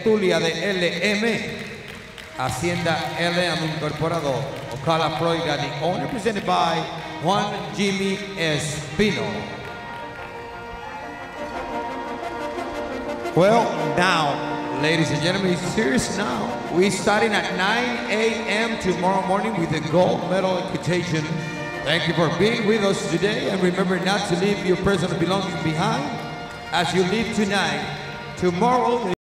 tertulia de LM, Hacienda LM Incorporado, Ocala Florida, the owner, presented by Juan Jimmy Espino. Well, now, ladies and gentlemen, it's serious now. We're starting at 9 a.m. tomorrow morning with the gold medal invitation. Thank you for being with us today, and remember not to leave your personal belongings behind as you leave tonight. Tomorrow,